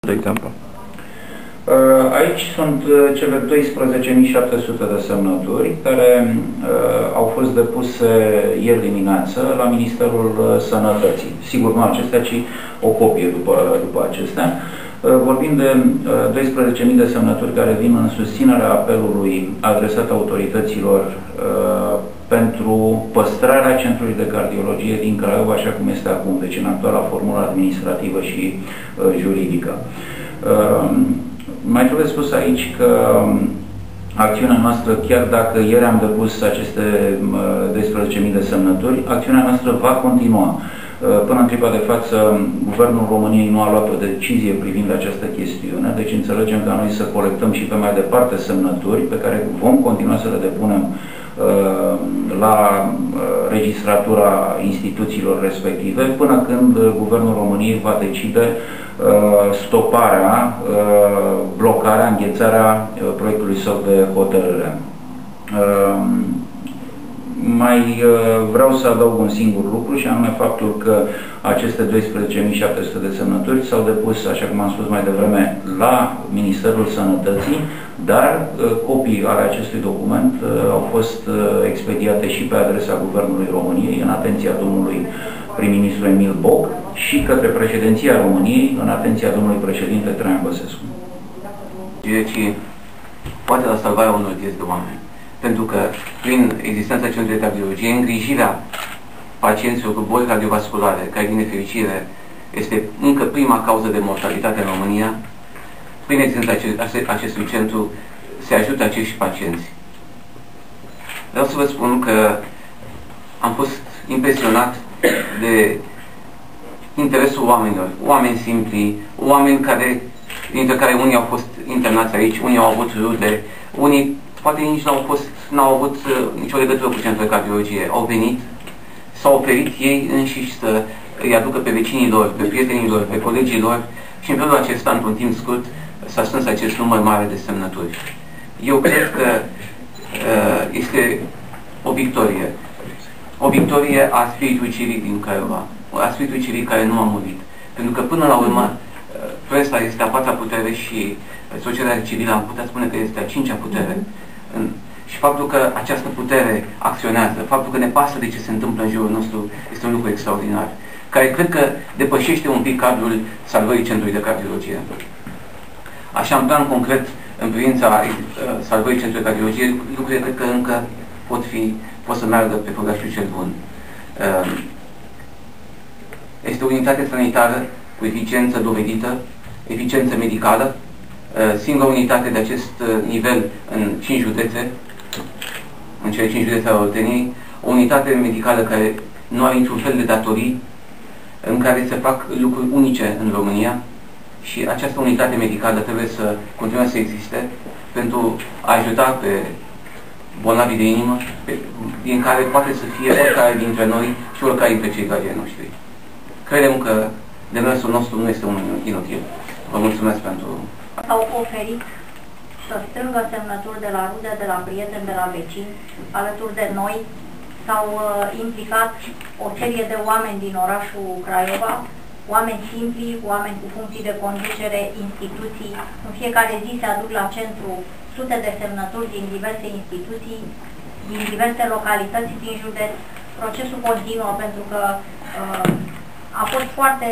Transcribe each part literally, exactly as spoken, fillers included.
de exemplu? Aici sunt cele douăsprezece mii șapte sute de semnături care uh, au fost depuse ieri dimineață la Ministerul Sănătății. Sigur, nu acestea, ci o copie după, după acestea. Uh, vorbim de uh, douăsprezece mii de semnături care vin în susținerea apelului adresat autorităților uh, pentru păstrarea Centrului de Cardiologie din Craiova, așa cum este acum, deci în actuala formulă administrativă și uh, juridică. Uh, Mai trebuie spus aici că acțiunea noastră, chiar dacă ieri am depus aceste douăsprezece mii de semnături, acțiunea noastră va continua. Până în clipa de față, Guvernul României nu a luat o decizie privind această chestiune, deci înțelegem ca noi să colectăm și pe mai departe semnături, pe care vom continua să le depunem la registratura instituțiilor respective, până când Guvernul României va decide stoparea, blocarea, înghețarea proiectului său de hotărâre. Mai vreau să adaug un singur lucru, și anume faptul că aceste douăsprezece mii șapte sute de semnături s-au depus, așa cum am spus mai devreme, la Ministerul Sănătății, dar copii ale acestui document au fost expediate și pe adresa Guvernului României, în atenția domnului prim-ministru Emil Boc, și către președinția României, în atenția domnului președinte Traian Băsescu. Deci, poate la salvarea unor vieți de oameni. Pentru că, prin existența Centrului de Cardiologie, îngrijirea pacienților cu boli cardiovasculare, care, din nefericire, este încă prima cauză de mortalitate în România, prin existența acestui centru, se ajută acești pacienți. Vreau să vă spun că am fost impresionat de interesul oamenilor, oameni simpli, oameni care, dintre care unii au fost internați aici, unii au avut rude, unii poate nici n-au fost, n-au avut uh, nicio legătură cu Centrul de Cardiologie. Au venit, s-au oferit ei înșiși să îi aducă pe vecinii lor, pe prietenii lor, pe colegii lor, și în felul acesta, într-un timp scurt, s-a strâns acest număr mare de semnături. Eu cred că uh, este o victorie. O victorie a spiritului civic din Craiova, a spiritului civic care nu a murit. Pentru că, până la urmă, presa este a patra putere și societatea civilă, am putea spune că este a cincea putere. Și faptul că această putere acționează, faptul că ne pasă de ce se întâmplă în jurul nostru, este un lucru extraordinar, care cred că depășește un pic cadrul salvării Centrului de Cardiologie. Așa, în plan concret, în privința uh, salvării Centrului de Cardiologie, lucrurile cred că încă pot fi, pot să meargă pe făgașul cel bun. Uh, este o unitate sanitară cu eficiență dovedită, eficiență medicală, singura unitate de acest nivel în cinci județe, în cele cinci județe ale Olteniei, o unitate medicală care nu are niciun fel de datorii, în care se fac lucruri unice în România, și această unitate medicală trebuie să continue să existe pentru a ajuta pe bolnavii de inimă, pe, din care poate să fie oricare dintre noi și oricare dintre cei care noștri. Credem că demersul nostru nu este unul inutil. Vă mulțumesc pentru... Au oferit să strângă semnături de la rude, de la prieteni, de la vecini, alături de noi. S-au uh, implicat o serie de oameni din orașul Craiova, oameni simpli, oameni cu funcții de conducere, instituții. În fiecare zi se aduc la centru sute de semnături din diverse instituții, din diverse localități din județ. Procesul continuă pentru că uh, a fost foarte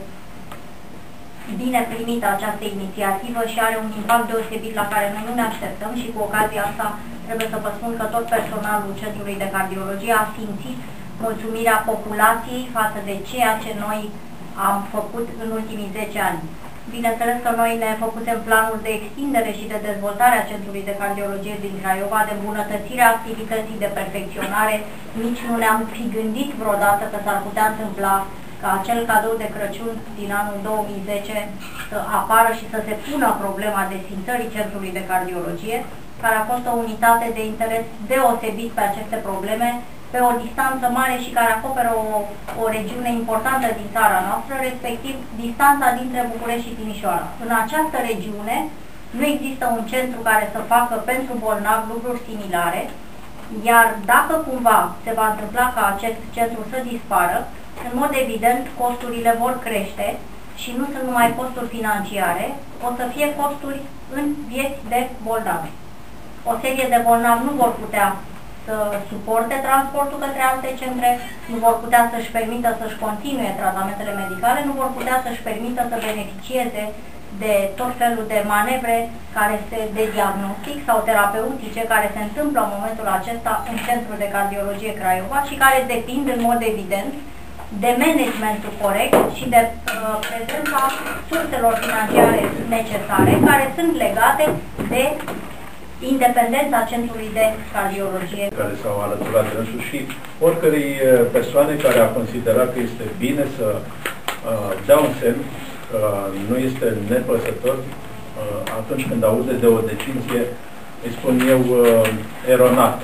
bine primită această inițiativă și are un impact deosebit la care noi nu ne așteptăm, și cu ocazia asta trebuie să vă spun că tot personalul Centrului de Cardiologie a simțit mulțumirea populației față de ceea ce noi am făcut în ultimii zece ani. Bineînțeles că noi ne făcusem planul de extindere și de dezvoltare a Centrului de Cardiologie din Craiova, de îmbunătățire a activității, de perfecționare. Nici nu ne-am fi gândit vreodată că s-ar putea întâmpla ca acel cadou de Crăciun din anul două mii zece să apară și să se pună problema desfințării Centrului de Cardiologie, care a fost o unitate de interes deosebit pe aceste probleme, pe o distanță mare și care acoperă o, o regiune importantă din țara noastră, respectiv distanța dintre București și Timișoara. În această regiune nu există un centru care să facă pentru bolnavi lucruri similare, iar dacă cumva se va întâmpla ca acest centru să dispară, în mod evident costurile vor crește și nu sunt numai costuri financiare, o să fie costuri în vieți de bolnavi. O serie de bolnavi nu vor putea să suporte transportul către alte centre, nu vor putea să-și permită să-și continue tratamentele medicale, nu vor putea să-și permită să beneficieze de tot felul de manevre care se, de diagnostic sau terapeutice care se întâmplă în momentul acesta în Centrul de Cardiologie Craiova și care depind în mod evident de managementul corect și de uh, prezența surselor financiare necesare care sunt legate de independența Centrului de Cardiologie. Care s-au alăturat însuși și oricărei persoane care a considerat că este bine să uh, dea un semn că nu este nepăsător uh, atunci când aude de o decizie, îi spun eu, uh, eronată.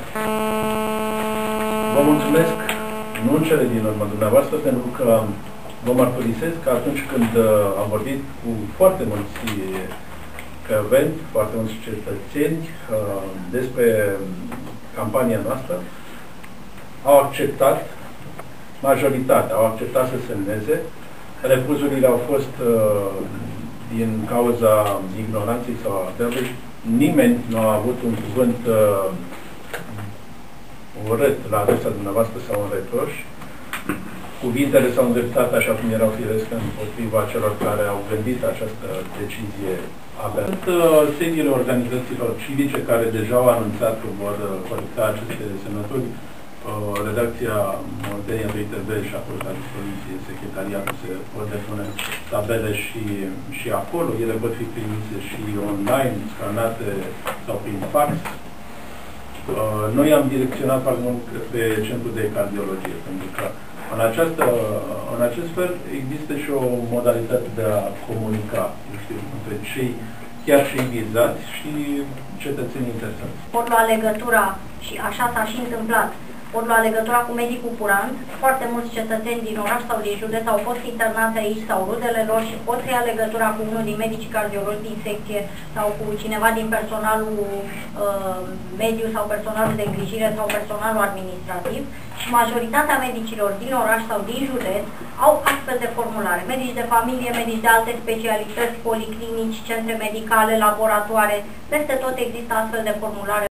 Vă mulțumesc, nu în cele din urmă dumneavoastră, pentru că vă mărturisesc că atunci când uh, am vorbit cu foarte mulți căveni, foarte mulți cetățeni uh, despre campania noastră, au acceptat, majoritatea au acceptat să semneze. Refuzurile au fost uh, din cauza ignoranței sau a trebui. Nimeni nu a avut un cuvânt uh, urât la adresa dumneavoastră sau un reproș. Cuvintele s-au îndreptat așa cum erau firesc împotriva celor care au gândit această decizie abia. Sunt uh, sediile organizațiilor civice care deja au anunțat că vor uh, colecta aceste semnături. Uh, redacția Muntenia doi T V și a pus la dispoziție secretariatul, se pot depune tabele și, și acolo. Ele pot fi trimise și online, scanate sau prin fax. Uh, noi am direcționat foarte mult pe Centrul de Cardiologie, pentru că în, această, în acest fel există și o modalitate de a comunica, eu știu, între cei chiar și vizați și cetățenii interesați. Pot lua legătura, și așa s-a și întâmplat, pot lua legătura cu medicul curant. Foarte mulți cetățeni din oraș sau din județ au fost internați aici sau rudele lor și pot ia legătura cu unul din medicii cardiologi din secție sau cu cineva din personalul uh, mediu sau personalul de îngrijire sau personalul administrativ. Și majoritatea medicilor din oraș sau din județ au astfel de formulare. Medici de familie, medici de alte specialități, policlinici, centre medicale, laboratoare, peste tot există astfel de formulare.